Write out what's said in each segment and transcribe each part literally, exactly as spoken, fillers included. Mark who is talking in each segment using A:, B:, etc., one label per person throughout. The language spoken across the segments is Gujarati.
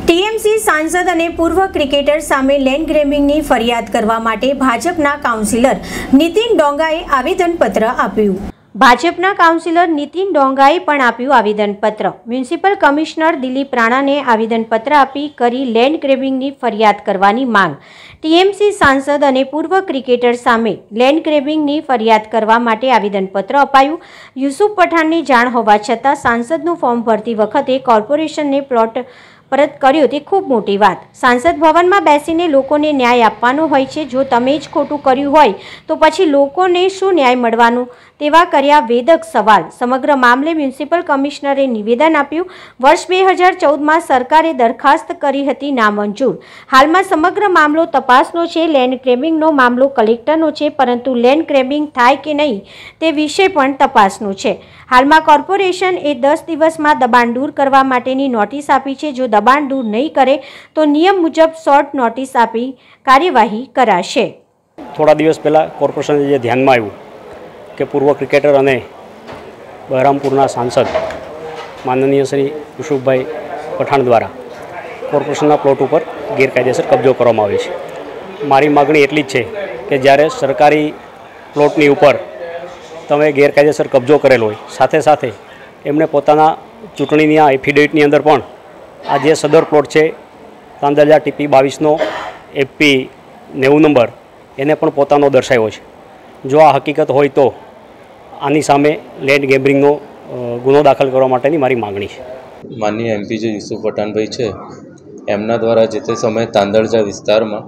A: ટીએમસી સાંસદ અને પૂર્વ ક્રિકેટર સામે લેન્ડ ગ્રેબિંગની ફરિયાદ કરવા માટે ભાજપના કાઉન્સિલર નીતિન ડોંગાએ આવેદનપત્ર આપ્યું. ભાજપના કાઉન્સિલર નીતિન ડોંગાએ પણ આપ્યું આવેદનપત્ર. મ્યુનિસિપલ કમિશનર દિલીપ રાણાને આવેદનપત્ર આપી કરી લેન્ડ ગ્રેબિંગની ફરિયાદ કરવાની માંગ. ટીએમસી સાંસદ અને પૂર્વ ક્રિકેટર સામે લેન્ડ ગ્રેબિંગની ફરિયાદ કરવા માટે આવેદનપત્ર અપાયું. યુસુફ પઠાણની જાણ હોવા છતાં સાંસદનું ફોર્મ ભરતી વખતે કોર્પોરેશનને પ્લોટ પરત કર્યો તે ખૂબ મોટી વાત. સાંસદ ભવનમાં બેસીને લોકોને ન્યાય આપવાનો હોય છે. જો તમે જ ખોટું કર્યું હોય તો પછી લોકોને શું ન્યાય મળવાનું? તેવા કર્યા વેદક સવાલ. સમગ્ર મામલે મ્યુનિસિપલ કમિશનરે નિવેદન આપ્યું. વર્ષ બે હજાર ચૌદમાં સરકારે દરખાસ્ત કરી હતી નામંજૂર. હાલમાં સમગ્ર મામલો તપાસનો છે. લેન્ડ ગ્રેબિંગનો મામલો કલેક્ટરનો છે, પરંતુ લેન્ડ ગ્રેબિંગ થાય કે નહીં તે વિશે પણ તપાસનો છે. હાલમાં કોર્પોરેશન એ દસ દિવસમાં દબાણ દૂર કરવા માટેની નોટિસ આપી છે. જો દબાણ દૂર નહીં કરે તો નિયમ મુજબ શોર્ટ નોટિસ આપી કાર્યવાહી કરાશે.
B: થોડા દિવસ પહેલાં કોર્પોરેશને જે ધ્યાનમાં આવ્યું કે પૂર્વ ક્રિકેટર અને બહરામપુરના સાંસદ માનનીય શ્રી યુસુફભાઈ પઠાણ દ્વારા કોર્પોરેશનના પ્લોટ ઉપર ગેરકાયદેસર કબજો કરવામાં આવ્યો છે. મારી માગણી એટલી જ છે કે જ્યારે સરકારી પ્લોટની ઉપર તમે ગેરકાયદેસર કબજો કરેલો હોય, સાથે સાથે એમણે પોતાના ચૂંટણીની આ એફિડેવિટની અંદર પણ આ જે સદર પ્લોટ છે તાંદલજા ટીપી બાવીસનો એપી નેવું નંબર એને પણ પોતાનો દર્શાવ્યો છે. જો આ હકીકત હોય તો આની સામે લેન્ડ ગ્રેબિંગનો ગુનો દાખલ કરવા માટેની મારી માગણી છે.
C: માનનીય એમપી જે યુસુફ પઠાણભાઈ છે એમના દ્વારા જે તે સમયે તાંદળજા વિસ્તારમાં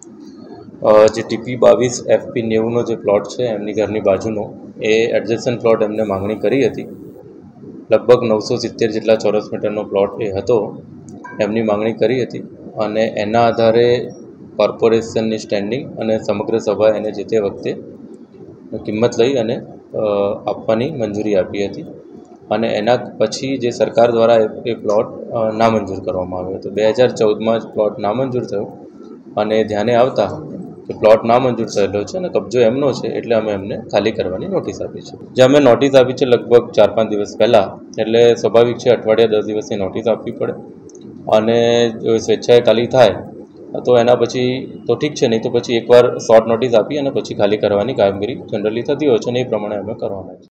C: જે ટીપી બાવીસ એફપી નેવુંનો જે પ્લોટ છે એમની ઘરની બાજુનો એ એડજસ્ટન્ટ પ્લોટ એમને માગણી કરી હતી. લગભગ નવસો સિત્તેર જેટલા ચોરસ મીટરનો પ્લોટ એ હતો, એમની માગણી કરી હતી અને એના આધારે કોર્પોરેશનની સ્ટેન્ડિંગ અને સમગ્ર સભા એને જે તે વખતે કિંમત લઈ અને આપવાની મંજૂરી આપી હતી. અને એના પછી જે સરકાર દ્વારા એ પ્લોટ નામંજૂર કરવામાં આવ્યો હતો. બે હજાર ચૌદમાં જ પ્લોટ નામંજૂર થયો અને ધ્યાને આવતા કે પ્લોટ નામંજૂર થયેલો છે અને કબજો એમનો છે, એટલે અમે એમને ખાલી કરવાની નોટિસ આપી છે. જે અમે નોટિસ આપી છે લગભગ ચાર પાંચ દિવસ પહેલાં, એટલે સ્વાભાવિક છે અઠવાડિયા દસ દિવસની નોટિસ આપવી પડે અને જો સ્વેચ્છાએ ખાલી થાય તો એના પછી તો ઠીક છે, નહીં તો પછી એકવાર શોર્ટ નોટિસ આપી અને પછી ખાલી કરવાની કામગીરી જનરલી થતી હોય છે અને એ પ્રમાણે અમે કરવાના છે.